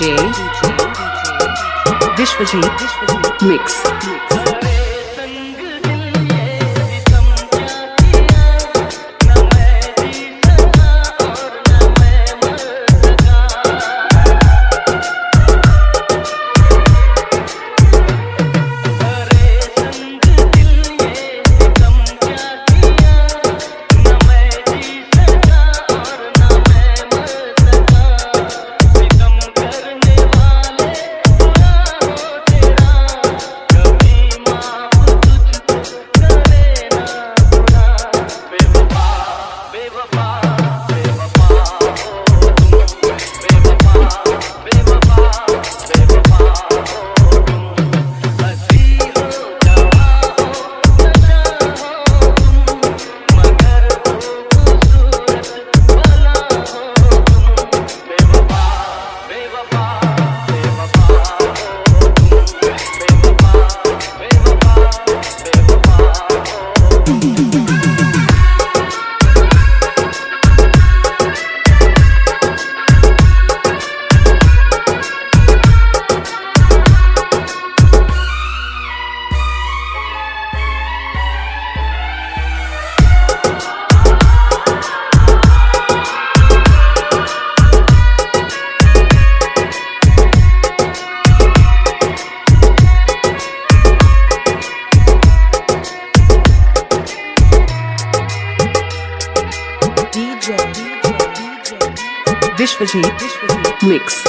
Vishwajit Mix. Vishwajit Mix.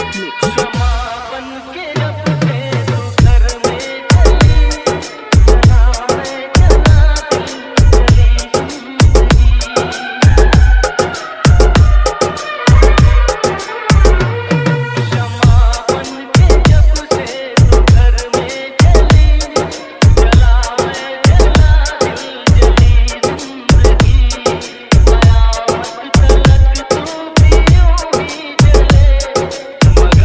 मगर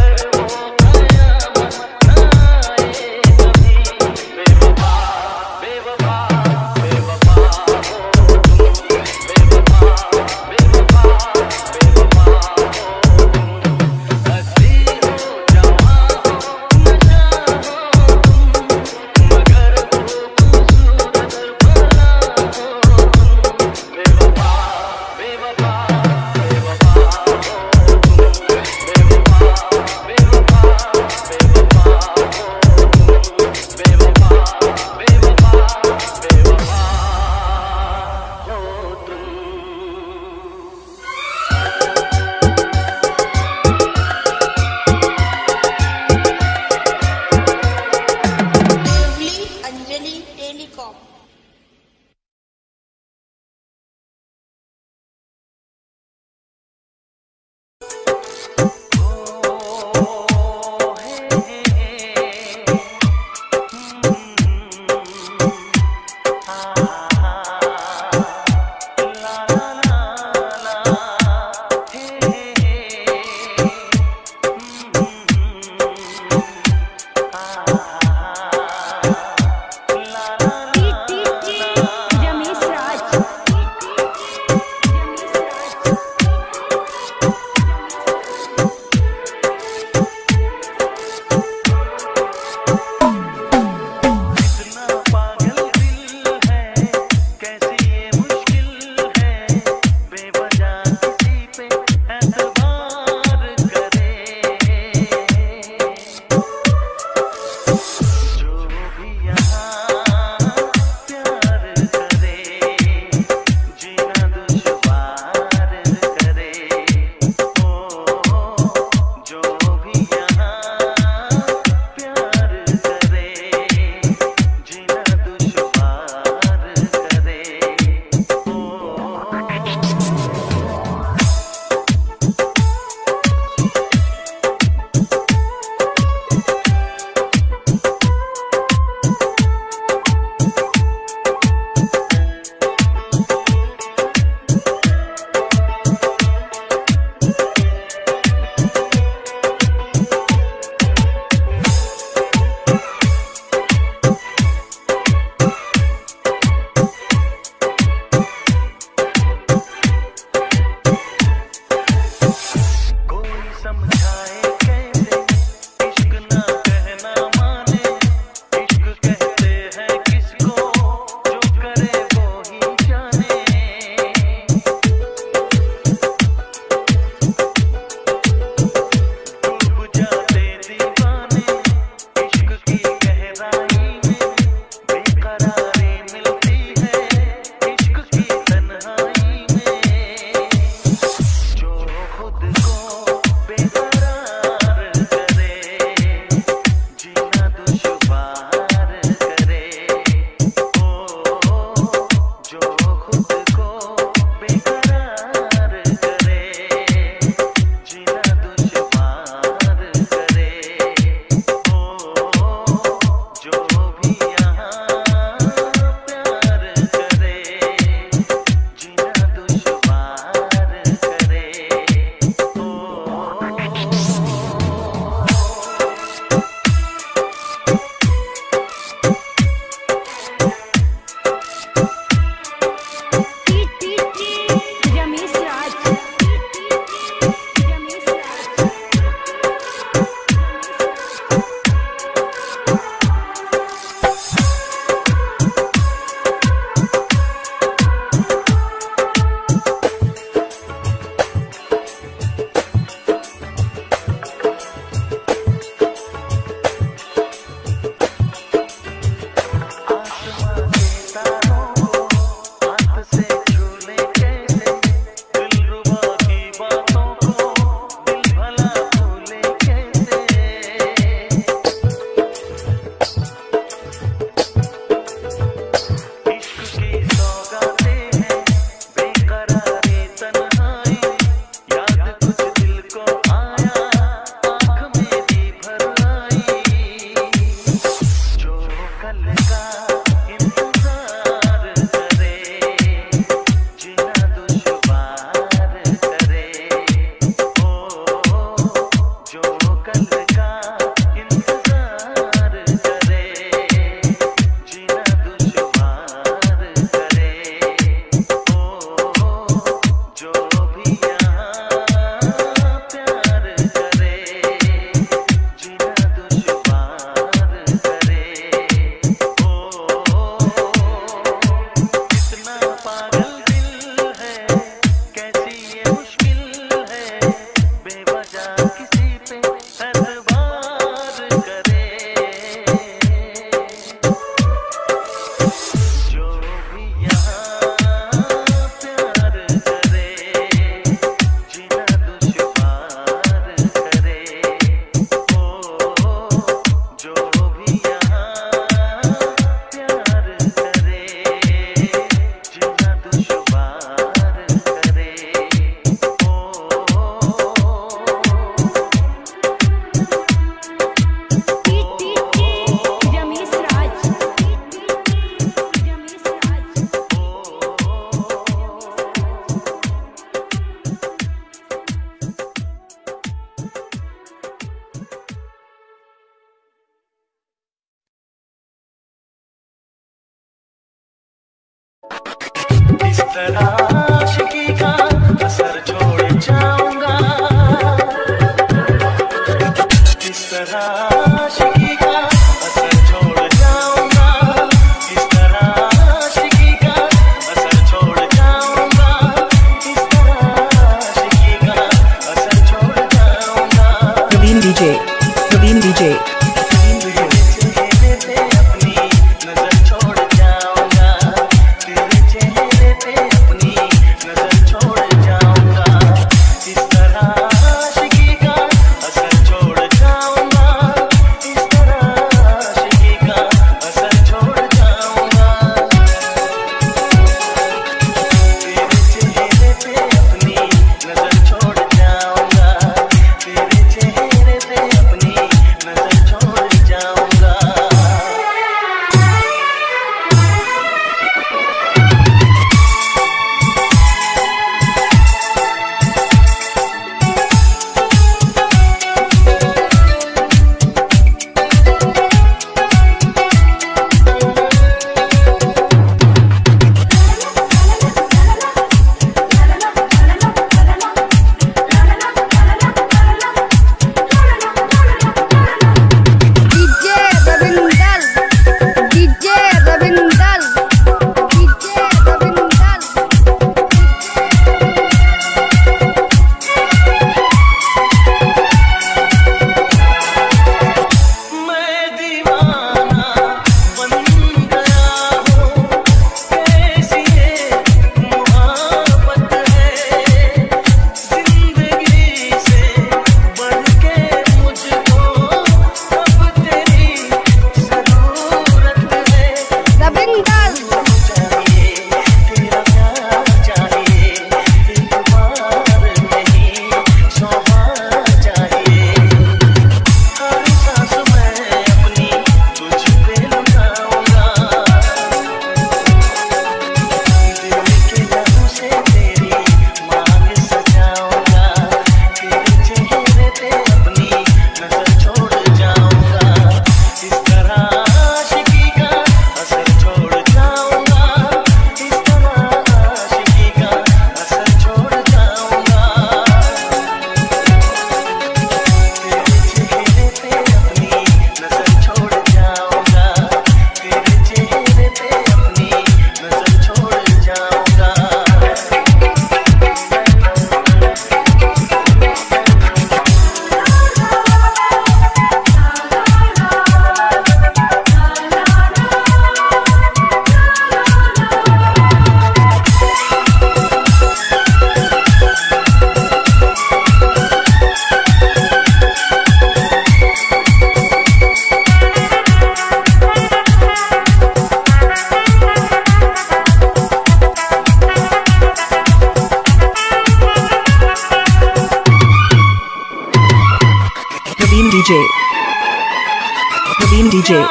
Naveen DJ.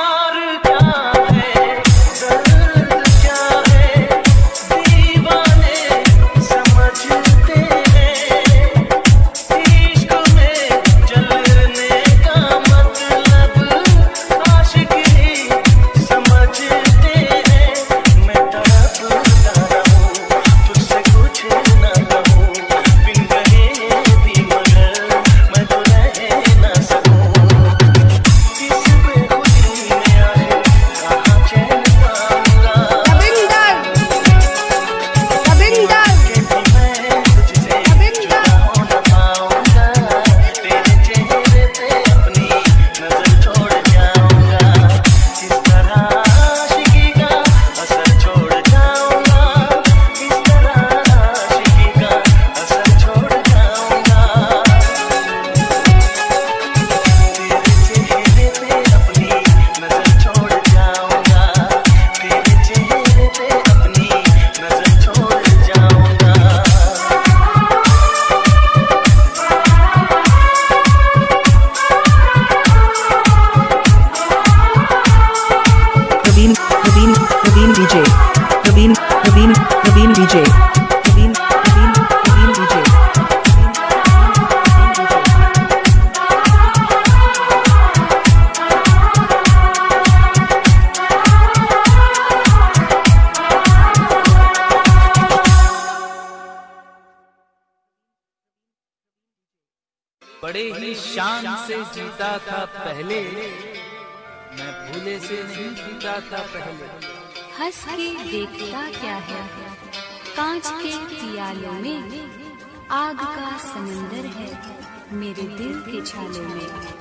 Naveen DJ. Naveen DJ. Naveen DJ. बड़े ही शान से जीता था पहले, मैं भूले से नहीं जीता था पहले। हंस के देखता क्या है, कांच के पियालों में आग का समंदर है मेरे दिल के छालों में।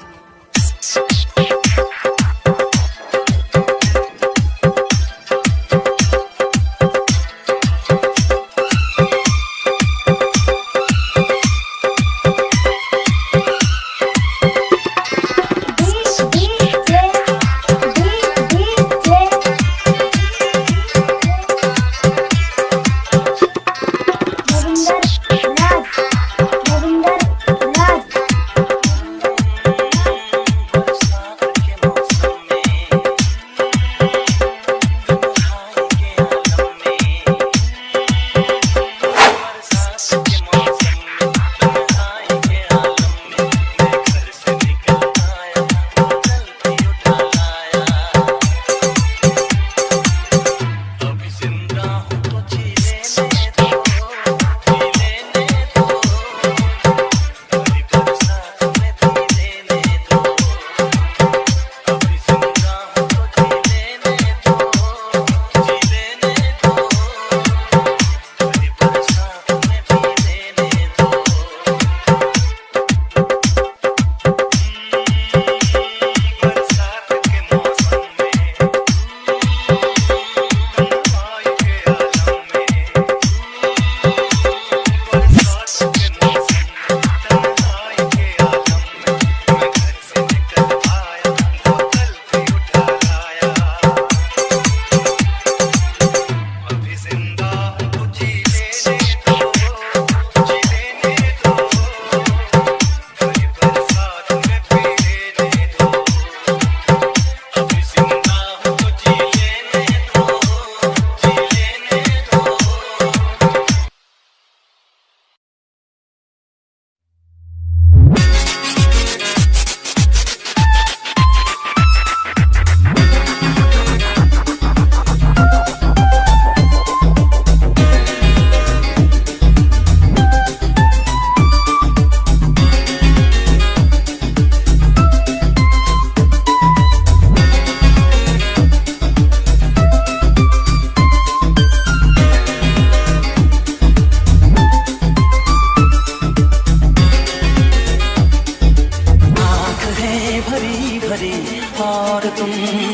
और तुम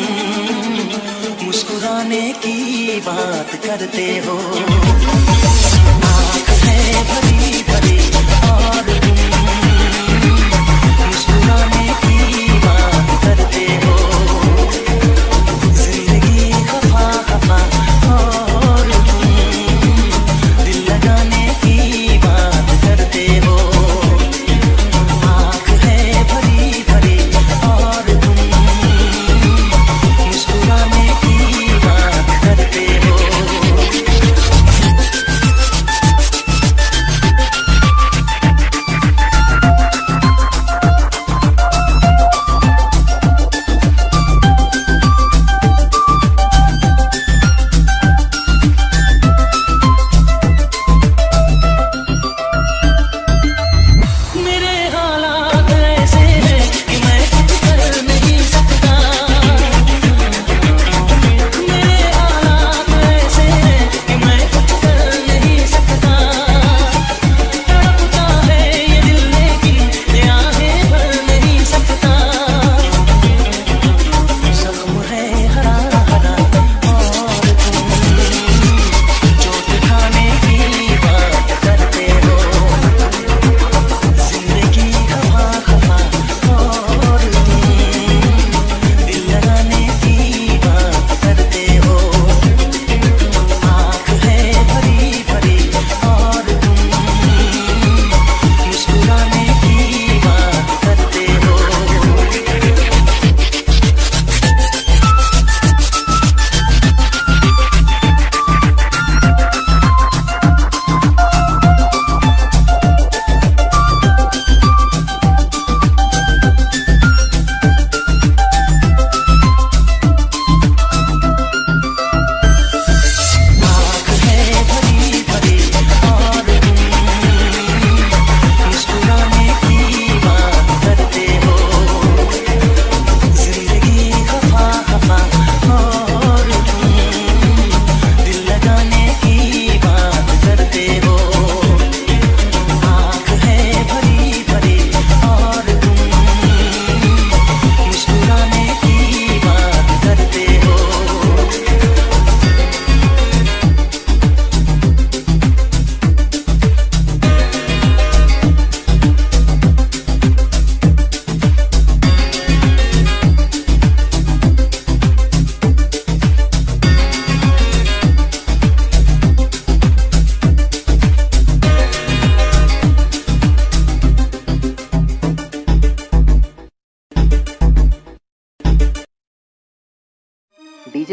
मुस्कुराने की बात करते हो। आँख है भरी भरी और तुम मुस्कुराने की बात करते हो। जिंदगी खफा खफा और तुम दिल लगाने की बात करते हो। आँख है भरी भरी और तुम मुस्कुराने की बात करते हो।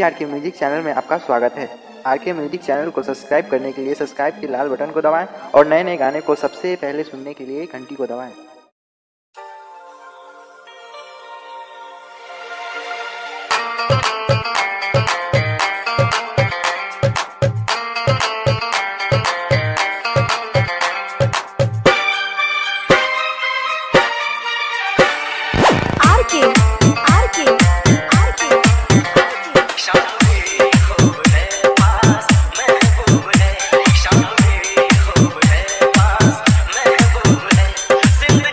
आर के म्यूजिक चैनल में आपका स्वागत है। आर के म्यूजिक चैनल को सब्सक्राइब करने के लिए सब्सक्राइब के लाल बटन को दबाएं और नए नए गाने को सबसे पहले सुनने के लिए घंटी को दबाएं। जिंदगी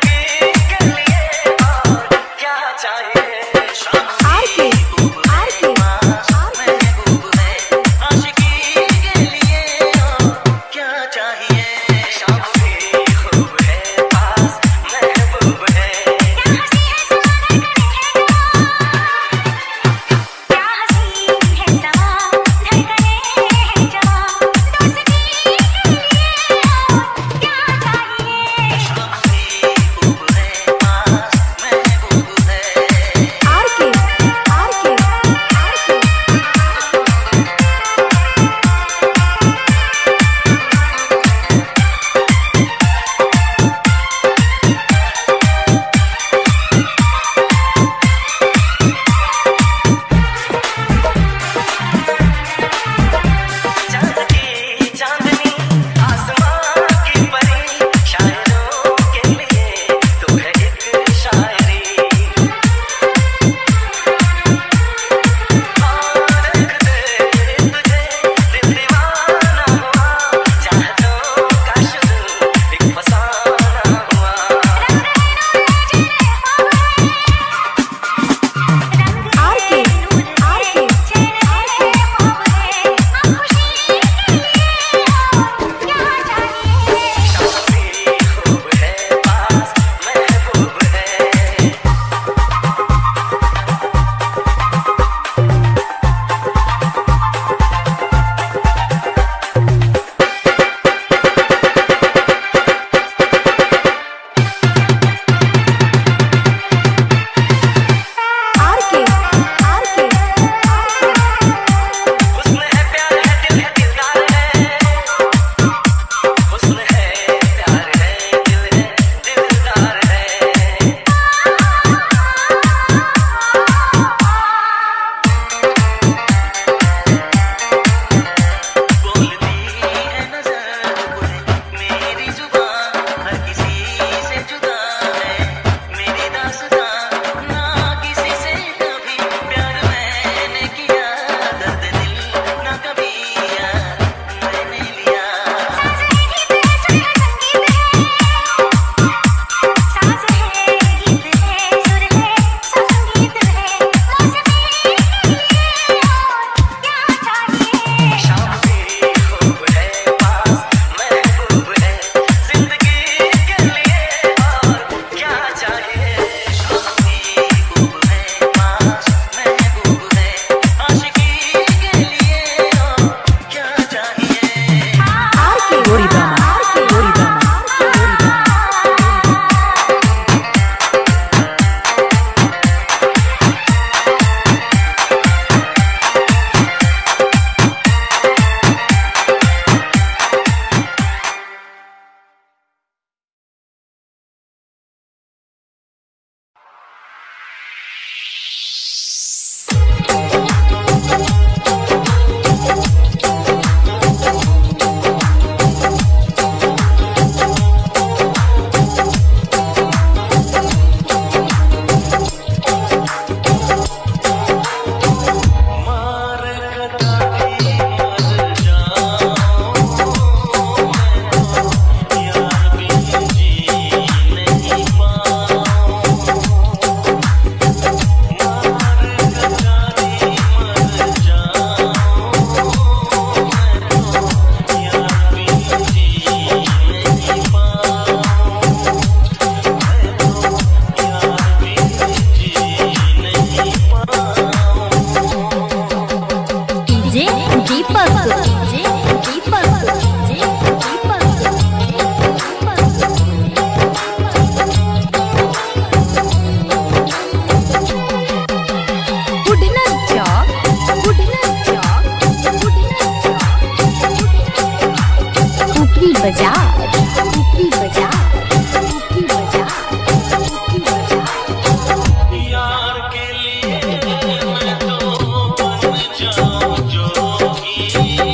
बाजार, कुकी बाजार, कुकी बाजार, कुकी बाजार। यार के लिए मैं तो बन जाऊं जोगी,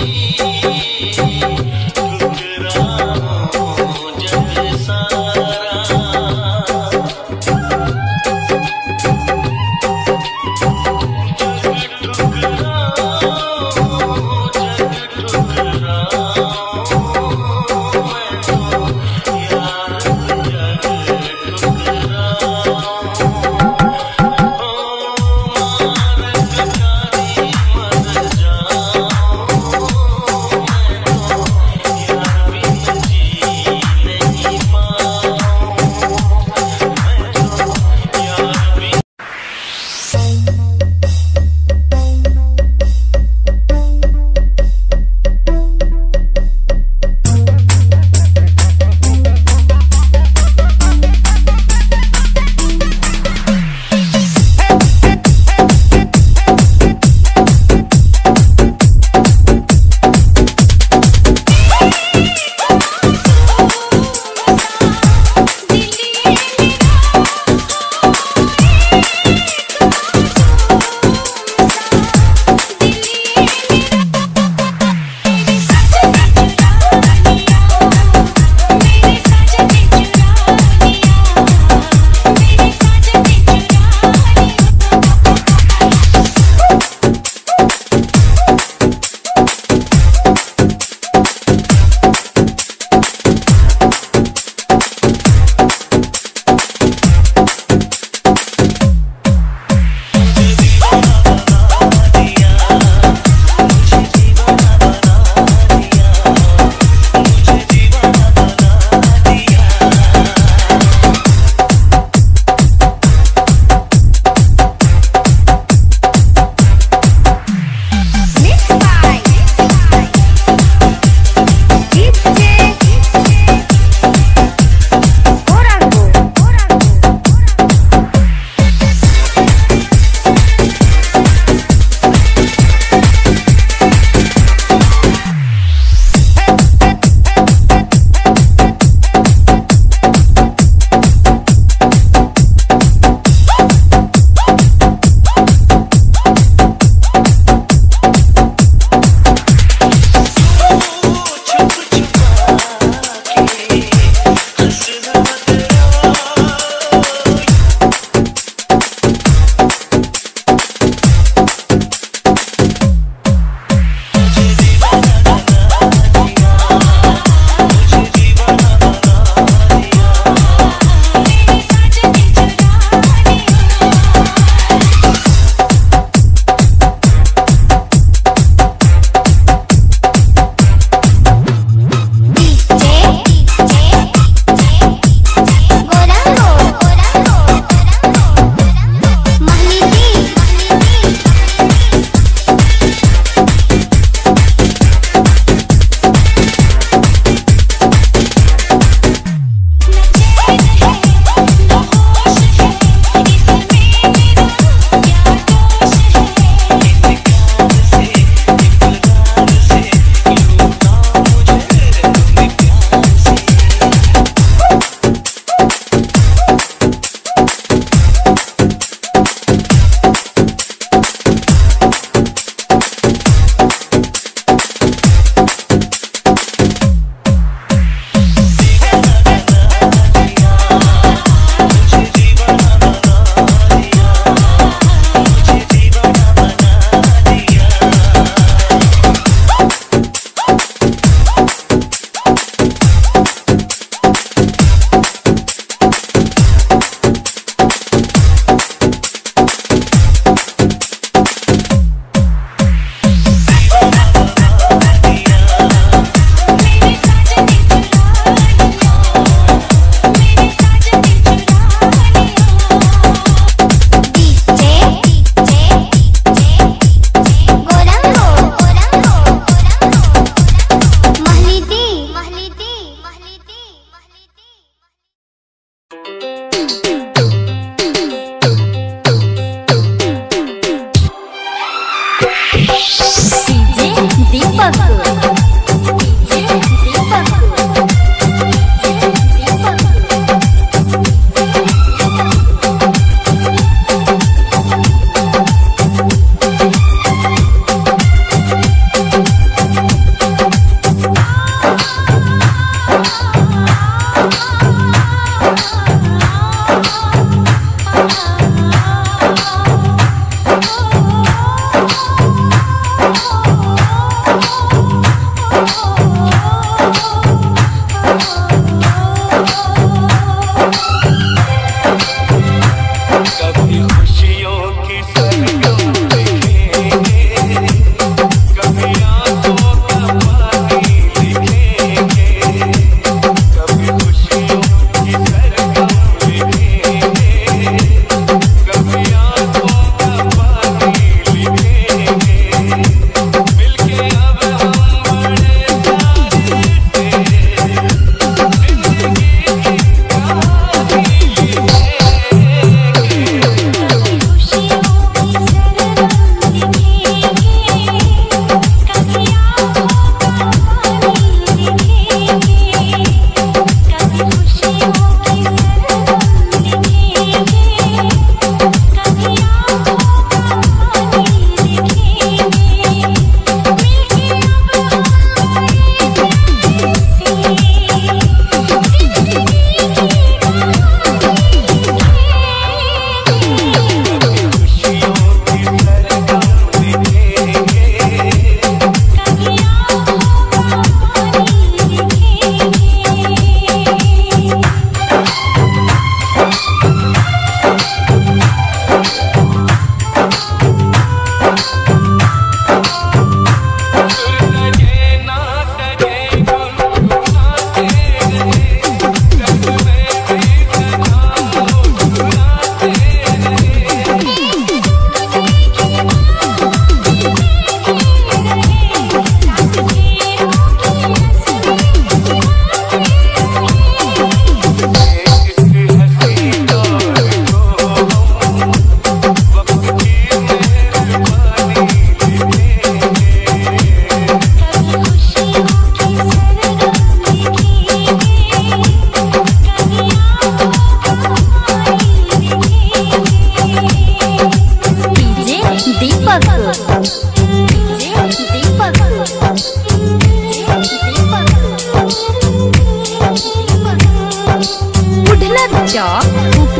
ठुकराऊं जग सारा, जग ठुकराऊं मैं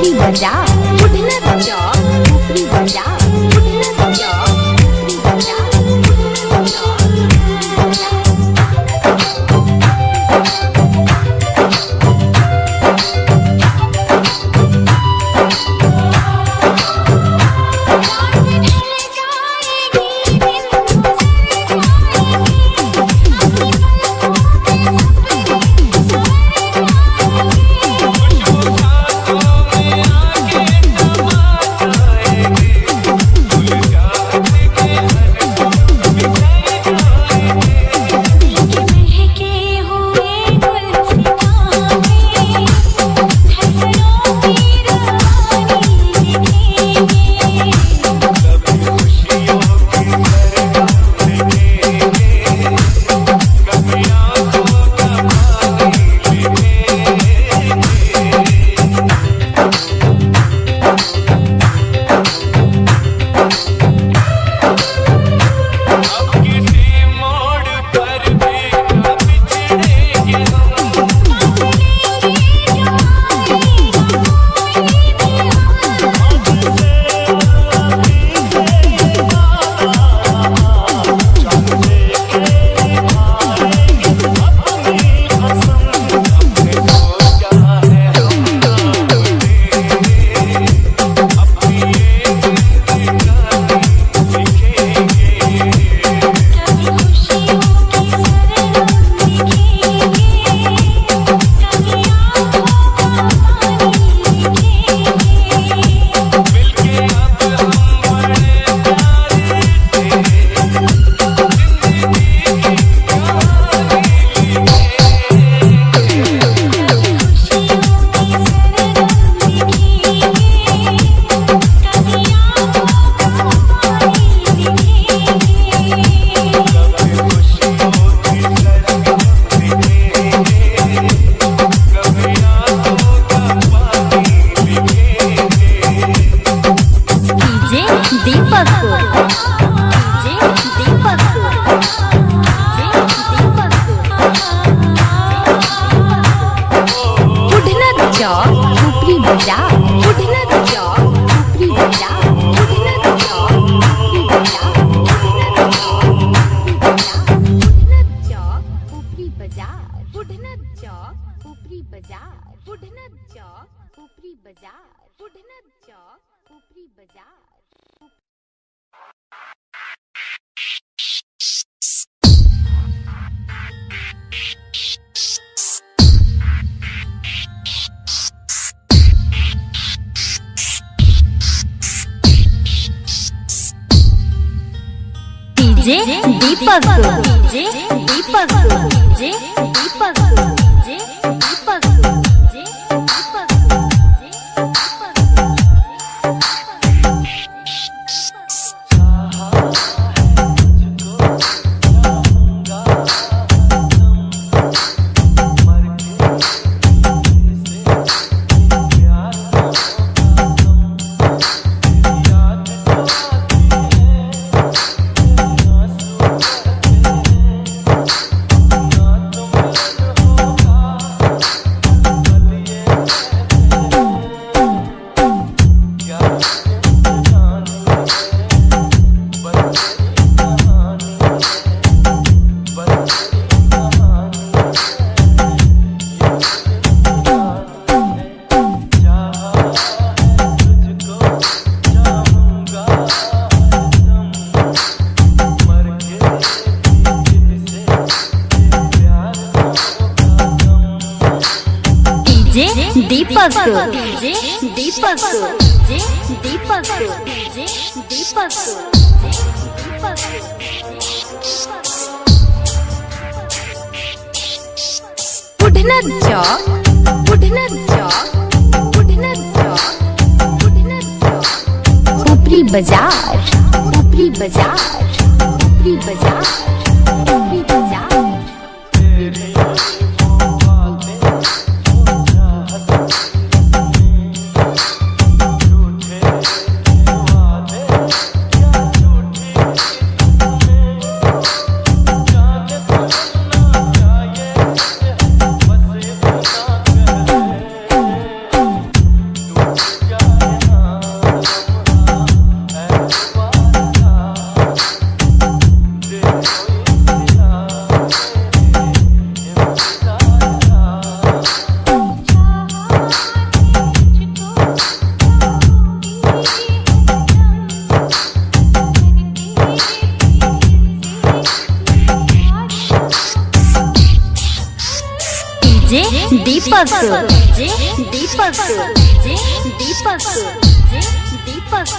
ऊपरी बाजार उठना चौक ऊपरी बाजार उठना चौक ऊपरी बाजार उठना चौक ऊपरी बाजार उठना चौक ऊपरी बाजार उठना चौक ऊपरी बाजार उठना चौक ऊपरी बाजार उठना चौक ऊपरी बाजार उठना चौक ऊपरी बाजार उठना चौक ऊपरी बाजार जे दीपक जे दीपक जे दीपक जे दीपक जे दीपक जे दीपक जे दीपक जे दीपक जे दीपक जे दीपक उठना चौक उठना चौक उठना चौक उठना चौक ऊपरी बाजार ऊपरी बाजार ऊपरी बाजार ऊपरी बाजार DJ Deepak DJ Deepak DJ Deepak DJ Deepak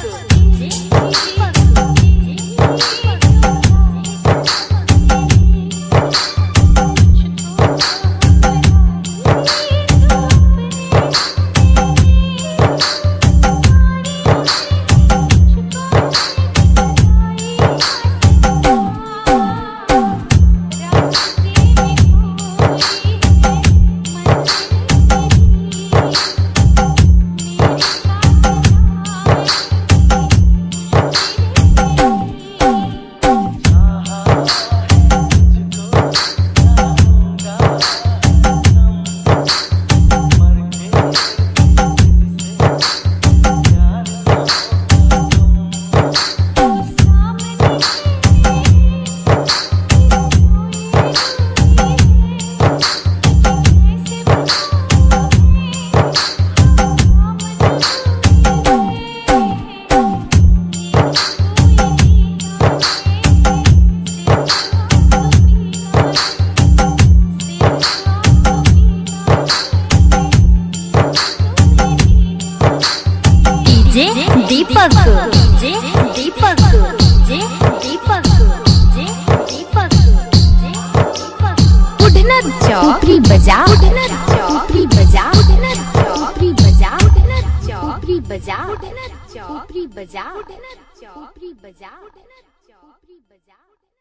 Deepak जे दीपक जे दीपक जे दीपक जे दीपक उठना चौकरी बजा उठना चौकरी बजा उठना चौकरी बजा उठना चौकरी बजा उठना चौकरी बजा उठना चौकरी बजा उठना चौकरी बजा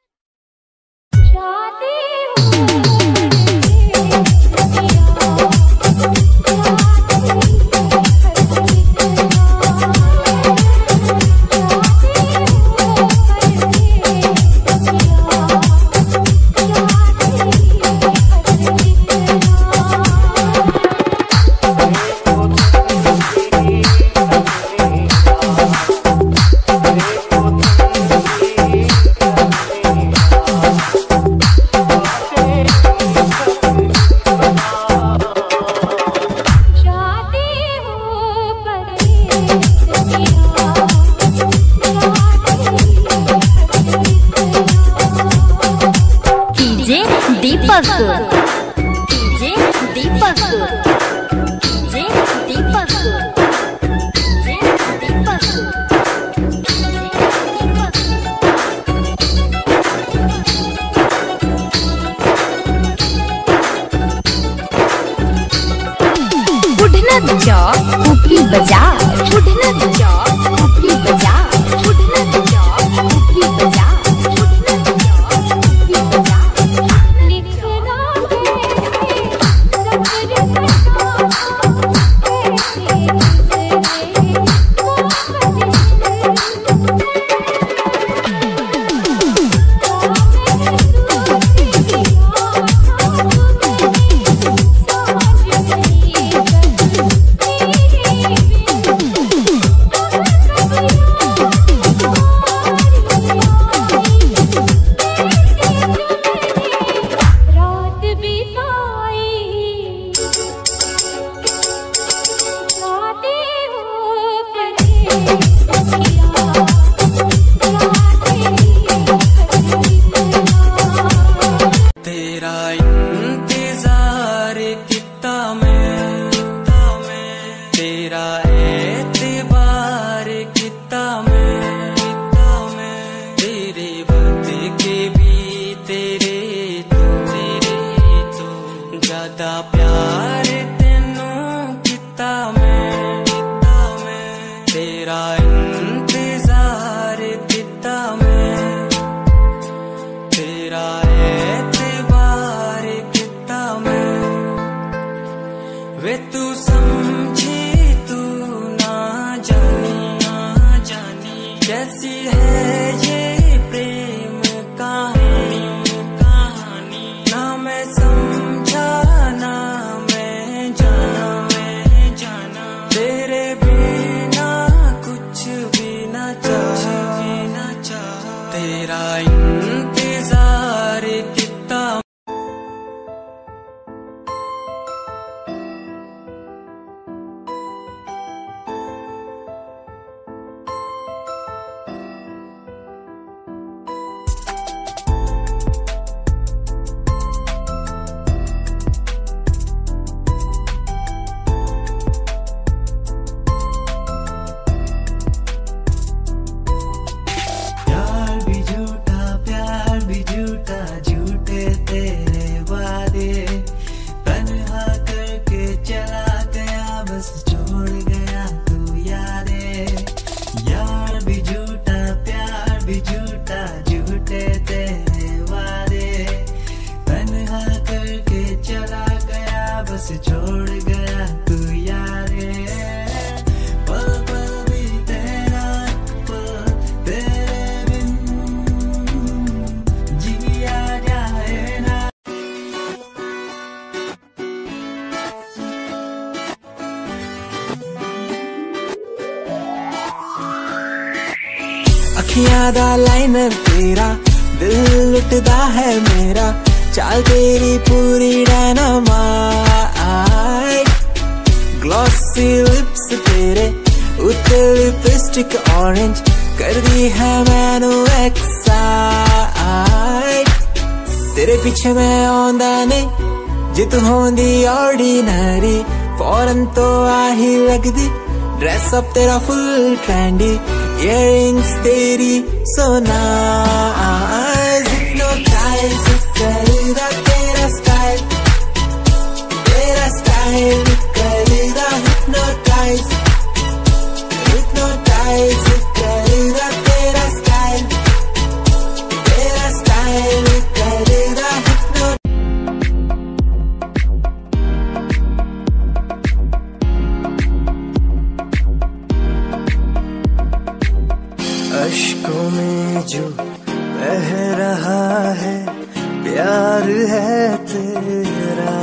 शादी दीपक जे दीपक जे दीपक जे दीपक उठना चौक ऊपरी बाजार उठना चौक ऊपरी बाजार उठना चौक ऊपरी बाजार प्यार तेनू किता मैं तेरा इंतजार किता मैं तेरा एतबार किता मैं वे तू समझी तू ना जानी कैसी है ये प्रेम कहानी ना मैं समझा ना मैं बस छोड़ गया तू यारे, पल पल भी तेरा पल तेरे बिन जिया जाए ना। अखियां दा लाइनर तेरा, दिल लुटदा है मेरा, चाल तेरी पूरी डायनामाइट, ग्लॉसी लिप्स तेरे उत्ते लिपस्टिक ऑरेंज, कर दी है मैनू एक्साइट। तेरे पीछे मैं आंदा नहीं, जे तू होंदी ऑर्डिनरी, फौरन तो आही लगदी, ड्रेस अप तेरा फुल ट्रेंडी, इयररिंग्स तेरी so nice, hypnotize करेगा तेरा स्टाइल करेगा, hypnotize करेगा तेरा स्टाइल करेगा hypnotize। अश्कों में जो बह रहा है प्यार है तेरा,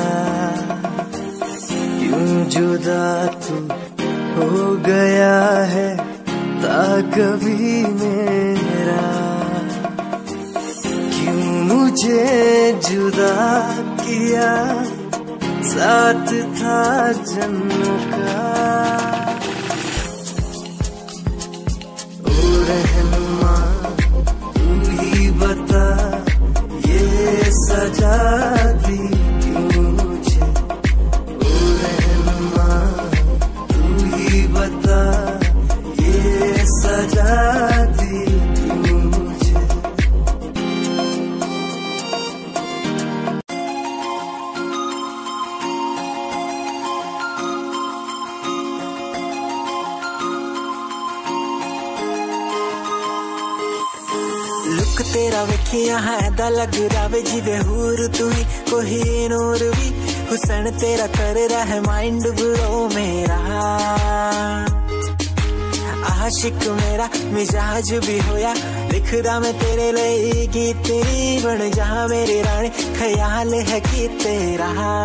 क्यों जुदा तू हो गया है ता कभी मेरा, क्यों मुझे जुदा किया साथ था जन्मों का। रहनुमा तू ही बता, ये सजा दी क्यों मुझे, ओ रहनुमा तू ही बता, ये सजा दी क्यों मुझे। लुक तेरा वेखिया है दा लग रहा जिवे हूर तू ही कोई नूर भी, हुसन तेरा कर रहा है माइंड ब्लो मेरा, आशिक मेरा मिजाज भी होया, लिखदा मैं तेरे लिए गीत तेरी बन जहाँ मेरी रानी, ख्याल है कि तेरा।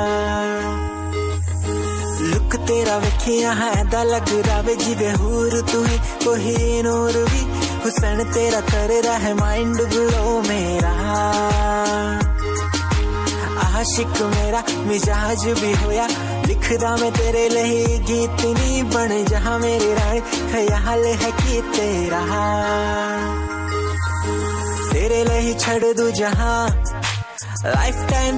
लुक तेरा वेखिया है दा लग रहा जिवे हूर तू ही कोई नूर भी, हुसन तेरा कर रहा है माइंड ब्लो मेरा, आशिक मेरा मिजाज भी होया, लिखदा मैं तेरे लिए गीत नहीं बन जहाँ मेरी रानी, ख्याल है कि तेरा। तेरे लिए छड़ दूं जहाँ लाइफ टाइम,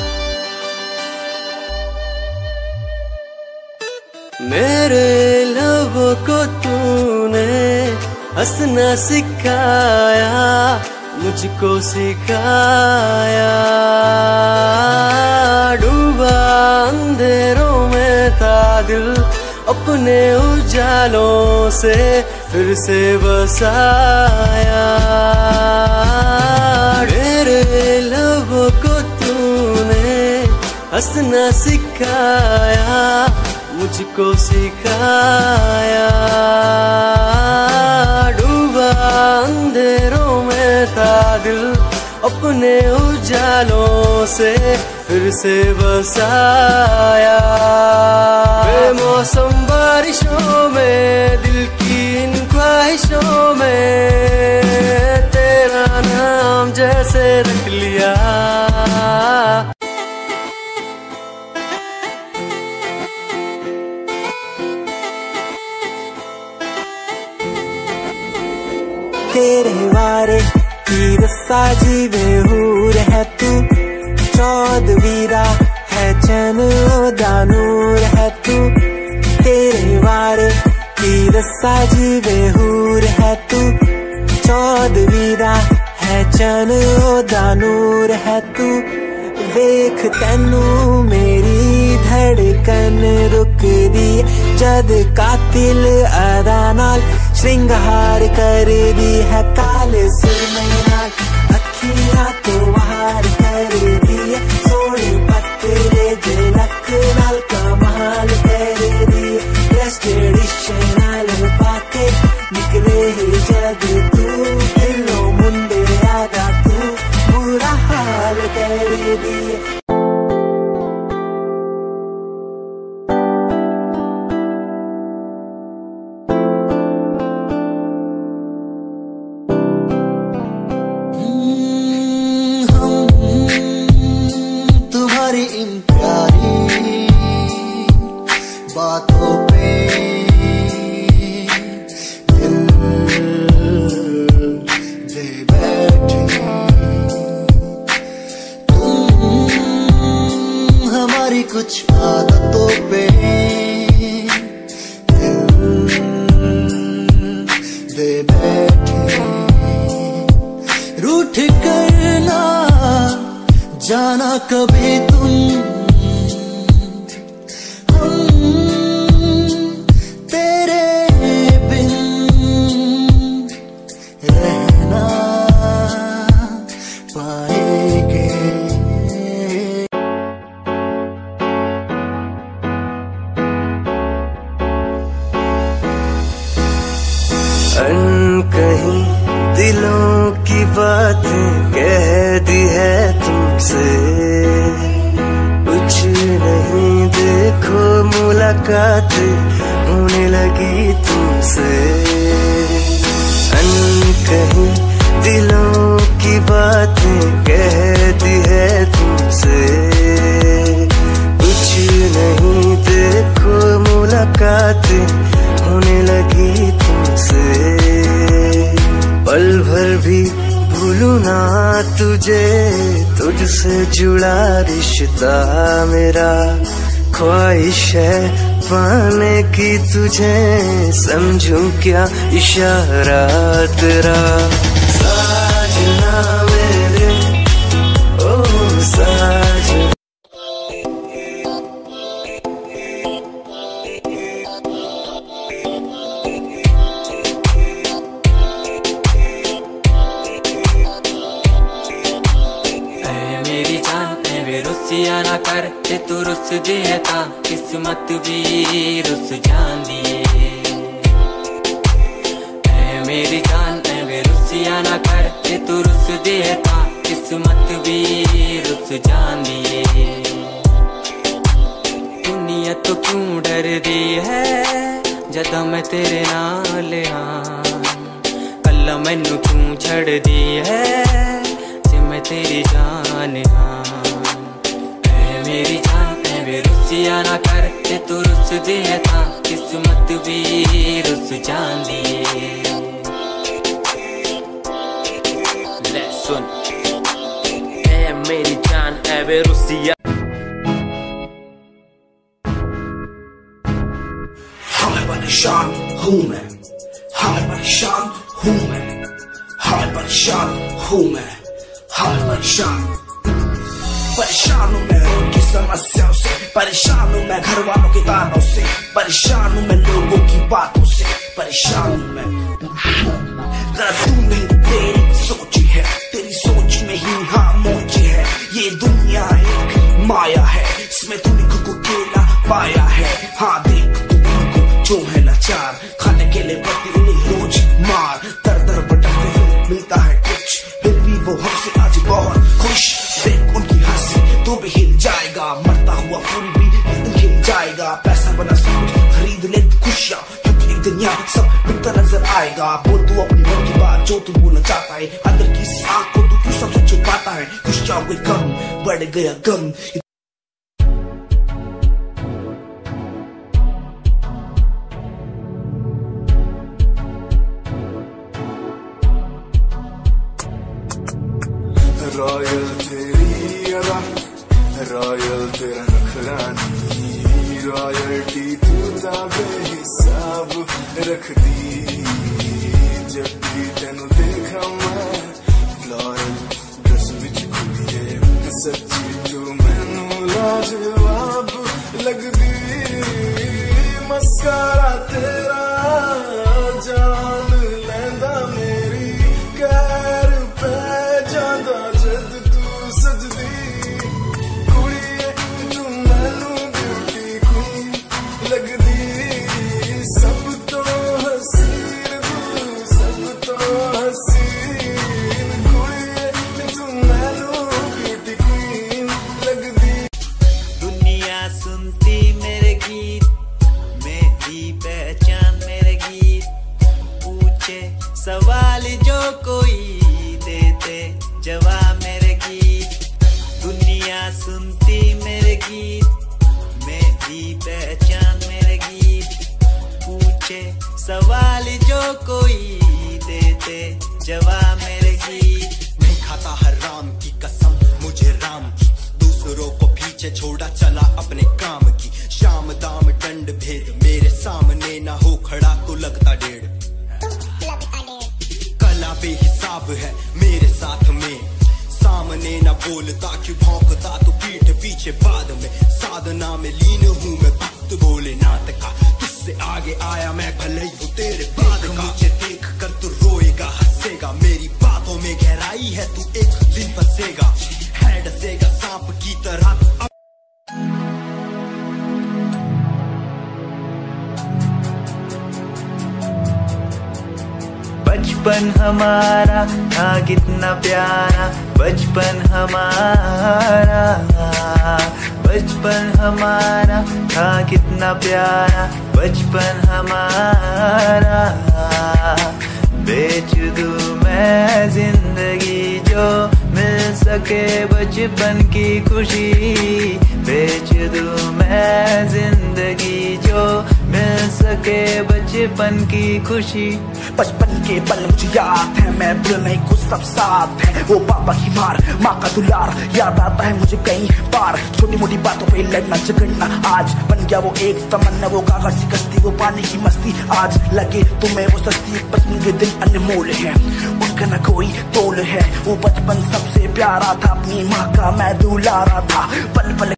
मेरे लबों को तूने हंसना सिखाया, मुझको सिखाया, डूबा अंधेरों में था दिल, अपने उजालों से फिर से बसाया। मेरे लबों को तूने हंसना सिखाया, मुझको सिखाया, डूबा अंधेरों में था दिल, अपने उजालों से फिर से बसाया। बेमौसम बारिशों में दिल की इन ख्वाहिशों में तेरा नाम जैसे रख लिया। तेरे वारे की रस्सा जीवे हूर है तू, चौदवीरा है चन दानूर है तू। तेरे वारे की रस्सा जीवे हूर है तू, चौदवीरा है चन दानूर है तू। वेख तैनू मेरी धड़कन रुक दी, जद कातिल अदा नाल श्रृंगार कर दी है। काले सुरमे नाल अखियां तो वार कर दी है, सोने पत्रे जे लक नाल तुम्हारी इन प्यारी बातों पे दिल दे बैठी। तुम हमारी कुछ आदतों पे दिल दे बैठी। रूठ करना जाना कभी तुम, हम तेरे बिन रहना पाएंगे। अनकहीं दिलों की बातें कह दी है तुमसे, कुछ नहीं देखो मुलाकात होने लगी तुमसे। अनकहीं दिलों की बातें कह दी है तुमसे, कुछ नहीं देखो मुलाकात होने लगी तुमसे। पल भर भी भूलूं ना तुझे, तुझसे जुड़ा रिश्ता मेरा। ख्वाहिश है पाने की तुझे, समझूं क्या इशारा तेरा। साजना मेरे ओ साजना। रुसिया ना कर ते तू रुस जे ता किस्मत भी रुस जांदी ऐ मेरी जान ऐ रुसिया ना कर ते तू रुस जे ता किस्मत भी रुस जांदी। दुनिया तो क्यों डर दी है जदा मैं तेरे नाल हाँ, कल्ला मैनू क्यों छड़ दी है जे मैं तेरी जान हाँ। मेरी जान ऐ रुसिया ना कर ते तू रुस जे ता किस्मत भी रुस जांदी। ले सुन ऐ मेरी जान ऐ रुसिया। हाय परेशान हूँ मैं, हाय परेशान हूँ मैं, हाय परेशान हूँ मैं, हाय परेशान। परेशान हूँ मैं उनकी समस्याओं से, परेशान हूँ मैं घर वालों के तानों से, परेशान हूँ मैं लोगों की बातों से, परेशान हूँ मैं। जरा तू नहीं तेरी सोची है, तेरी सोच में ही हाँ मोची है। ये दुनिया एक माया है, इसमें तूने खुद को अकेला पाया है। हाँ देख तू उनको जो है लाचार, खाने के लिए पड़ती उन्हें रोज मार। दर दर भटकते हुए मिलता है कुछ, फिर भी वो हमसे आज बहुत खुश। देख उनकी हंसी तो भी हिल जाएगा, मरता हुआ फूल भी हिल जाएगा। पैसा बना सब कुछ खरीद ले खुशियाँ, क्योंकि एक दिन यहाँ सब बिकता नजर आएगा। बोल तू अपनी मन की बात जो तू बोलना चाहता है, अंदर की इस आँख को तू क्यों सबसे छुपाता है। खुशियाँ हुए कम बढ़ गया गम। रॉयल तेरी अदा, रॉयल तेरा नखरानी, रॉयल्टी तू बेहिसाब रख दी। जब भी तेनू देखा मैं फ्लोरल ड्रेस विच खुलिए, सच्ची तू मैनू लाजवाब लगदी। मस्कारा तेरा जान लैंदा मेरी, कैर पे जांदा जद तू सजदी। कुड़िए तू मैनू ब्यूटी क्वीन लगदी, सब तो हसीन तू, सब तो हसीन। कुड़िए तू मैनू ब्यूटी क्वीन लगदी। दुनिया सुनती मेरे गीत, मेरी पहचान मेरे गीत, मेरे गीत मेरी पहचान मेरे गीत पूछे सवाल जो कोई देते जवाब मेरे गीत नहीं खाता हराम की कसम मुझे राम की दूसरों को पीछे छोड़ा चला अपने काम की शाम दाम दंड भेद मेरे सामने ना हो खड़ा तो लगता डेढ़ कला बेहिसाब है मेरे साथ में सामने ना बोलता क्यों भौंकता तो पीठ पीछे बाद में साधना में लीन हूँ मैं भक्त भोलेनाथ का तुझसे आगे आया मैं भले ही हूँ तेरे बाद का मुझे देख कर तू रोएगा हंसेगा मेरी बातों में गहराई है तू एक दिन फंसेगा है डसेगा सांप की तरह तू बचपन हमारा था कितना प्यारा बचपन हमारा बचपन हमारा था कितना प्यारा बचपन हमारा बेच दूं मैं जिंदगी जो मिल सके बचपन की खुशी बेच दूं मैं जिंदगी जो मिल सके बचपन की खुशी बचपन के पल मुझे याद है मैं भूल नहीं कुछ सब साथ है वो पापा की मार माँ का दुलार याद आता है मुझे कई बार छोटी मोटी बातों पे लड़ना झगड़ना आज बन गया वो एक तमन्ना वो कागज की कश्ती वो पानी की मस्ती आज लगे तुम्हें वो सस्ती बचपन के दिन अनमोल है उनका न कोई तोल है वो बचपन सबसे प्यारा था अपनी माँ का मैं दुलारा था पल पल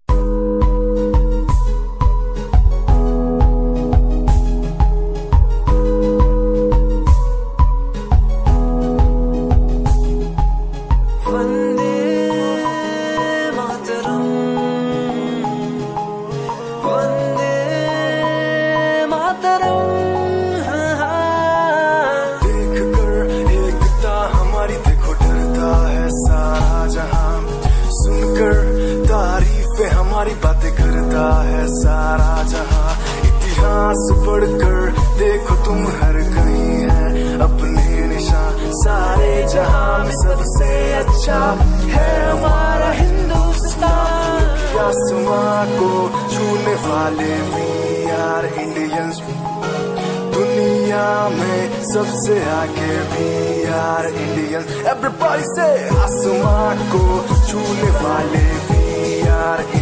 हमारी बातें करता है सारा जहां इतिहास पढ़कर देखो तुम हर कहीं है अपने निशान सारे जहां में सबसे अच्छा है हमारा हिंदुस्तान आसमां को छूने वाले वी आर इंडियंस दुनिया में सबसे आगे वी आर इंडियंस एवरीबॉडी से आसमां को छूने वाले वी आर